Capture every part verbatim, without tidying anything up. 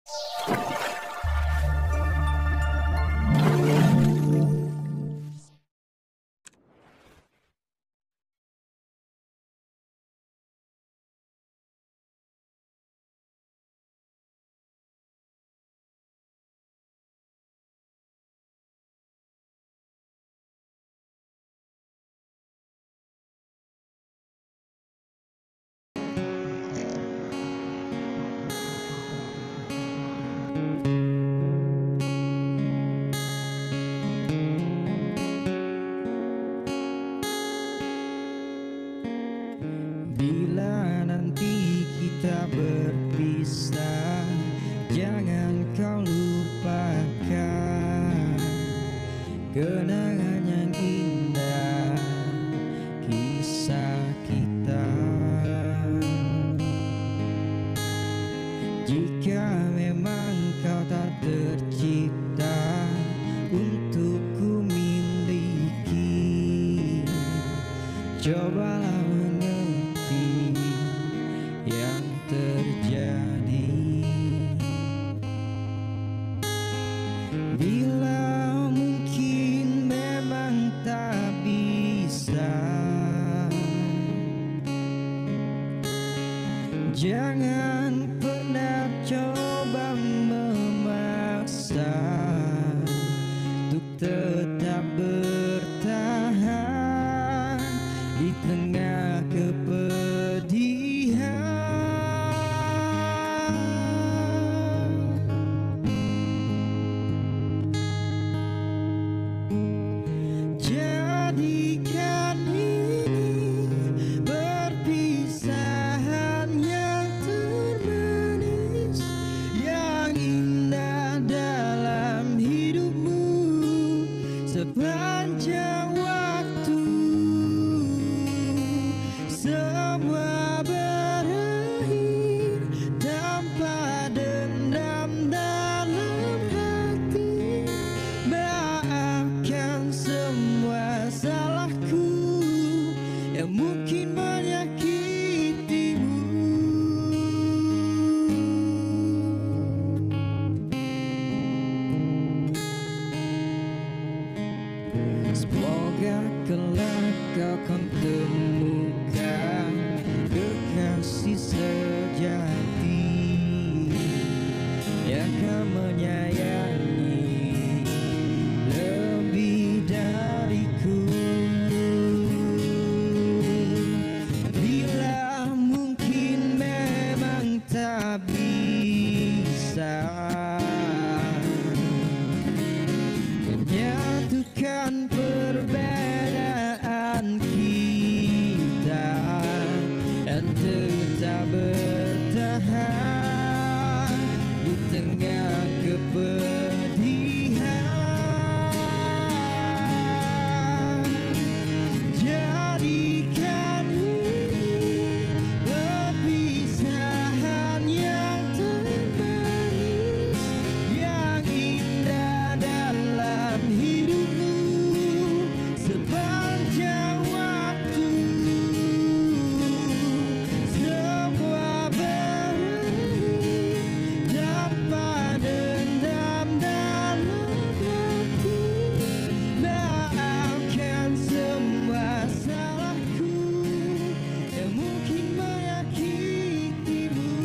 Bila nanti kita berpisah, jangan kau lupakan kenangan yang indah, kisah kita. Jika memang kau tak tercipta untuk ku miliki, cobalah mengerti yang terjadi. Bila mungkin memang tak bisa, jangan pernah coba memaksa untuk tetap bertahan di tengah kepedihan. Jadikan ini perpisahan yang termanis, yang indah dalam hidupmu sepanjang waktu. Semua berakhir tanpa dendam dalam hati. Maafkan semua salahku yang mungkin menyakitimu. Semoga kelak kau akan temukan kekasih sejati yang akan menyayangi lebih dariku. Bila mungkin memang tak bisa menyatukan perbedaan kita dan tetap bertahan di tengah kepedihan. Jadikan ini perpisahan yang termanis, yang indah dalam hidupmu sepanjang waktu. Semua berakhir tanpa dendam dalam hati. Maafkan semua salahku yang mungkin menyakitimu.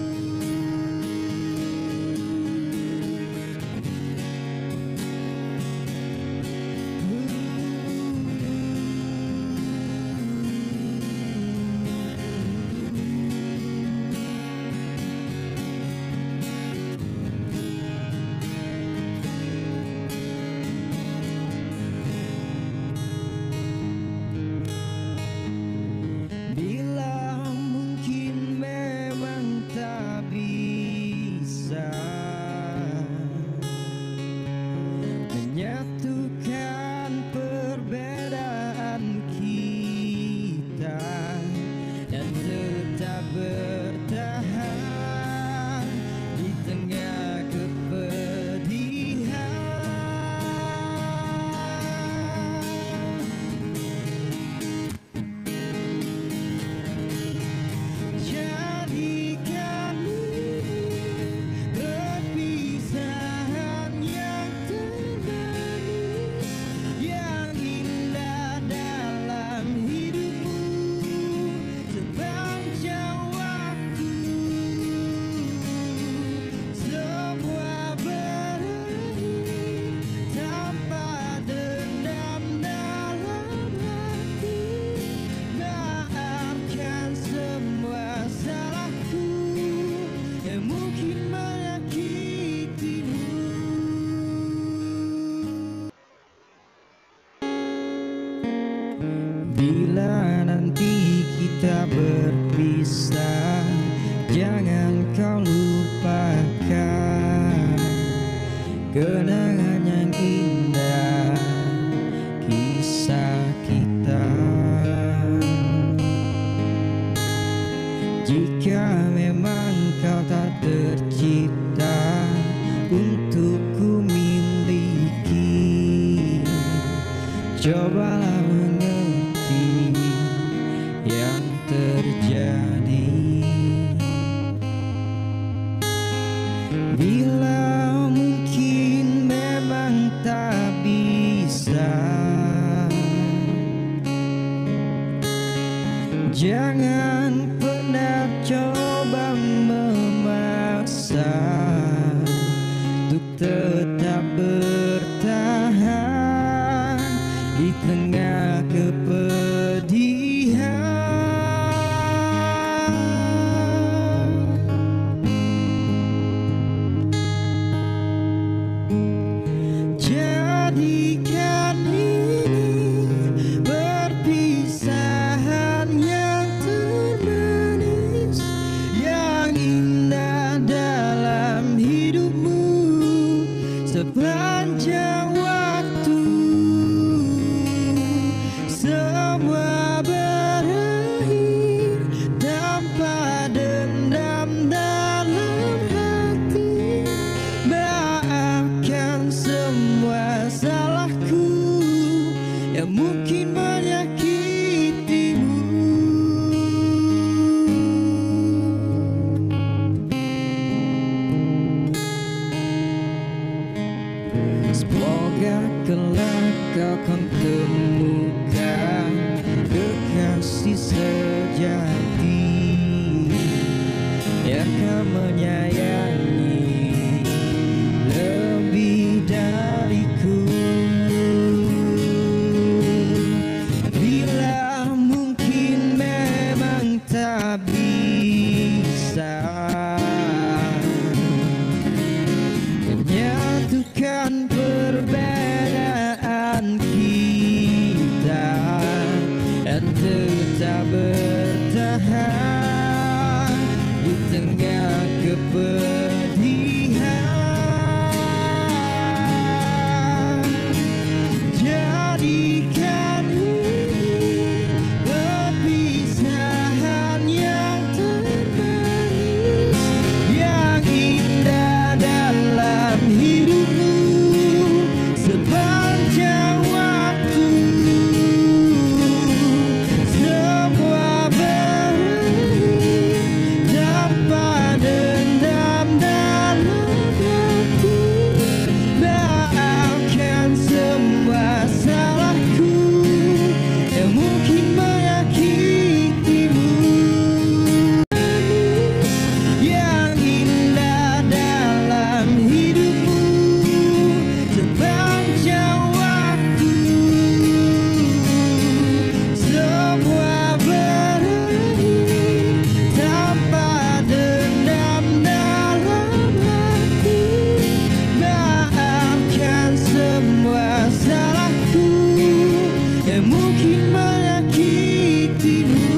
Bila mungkin memang tak bisa menyatukan perbedaan kita dan tetap bertahan di tengah kepedihan. Jadikan ini Bila nanti kita berpisah, jangan kau lupakan kenangan yang indah kisah kita. Jika memang kau tak tercipta untuk ku miliki, cobalah mengerti yang terjadi. Bila mungkin memang tak bisa, jangan pernah coba memaksa untuk tetap bertahan di tengah kepedihan. Jadikan ini perpisahan yang termanis, yang indah dalam hidupmu sepanjang waktu. Semua berakhir tanpa dendam dalam hati. Maafkan semua salahku yang mungkin menyakitimu. Semoga kelak kau akan temukan kekasih sejati yang akan menyayangi lebih dariku. Bila mungkin memang tak bisa menyatukan perbedaan kita dan tetap bertahan di tengah kepedihan. Jadikan ini perpisahan yang termanis, yang indah dalam hidupmu sepanjang waktu. Semua berakhir tanpa dendam dalam hati. Maafkan semua salahku yang mungkin menyakitimu. Yang indah dalam hidupmu sepanjang waktu. Semua berakhir tanpa dendam dalam hati. Maafkan semua salahku yang mungkin menyakitimu.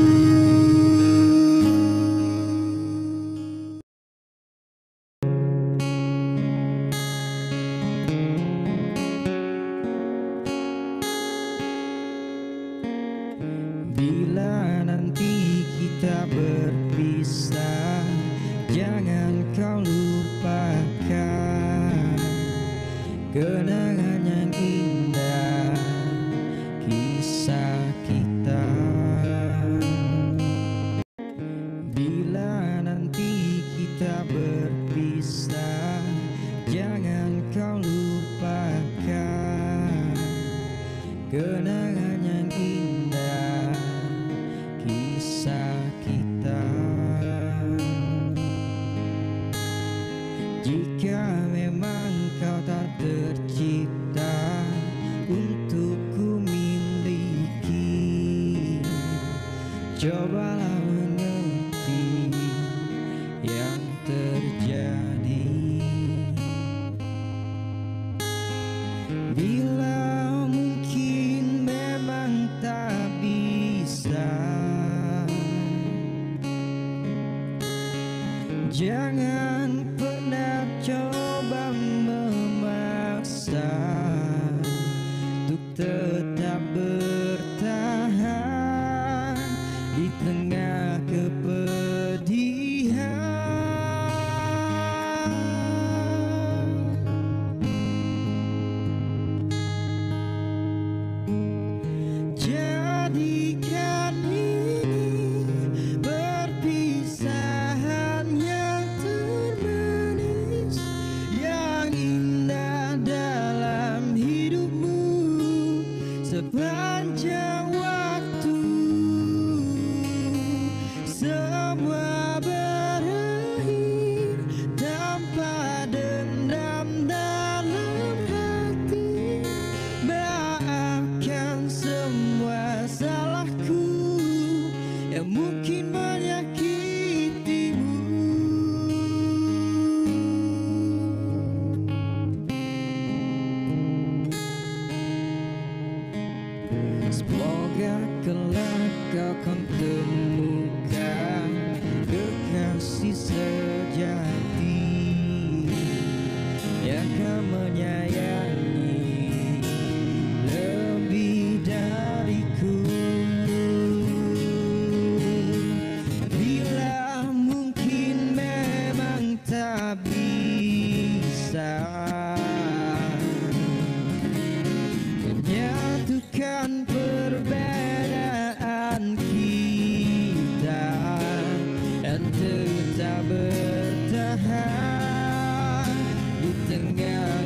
Bila nanti kita berpisah, jangan kau lupakan kenangan yang indah kisah kita. Bila nanti kita berpisah, jangan kau lupakan kenangan yang indah kisah kita. Jika memang kau tak tercipta untuk ku miliki, cobalah mengerti yang terjadi. Bila mungkin memang tak bisa, kelak kau akan temukan kekasih sejati yang akan menyayangi lebih dariku. Bila mungkin memang tak bisa menyatukan perbedaan kita dan tetap bertahan di tengah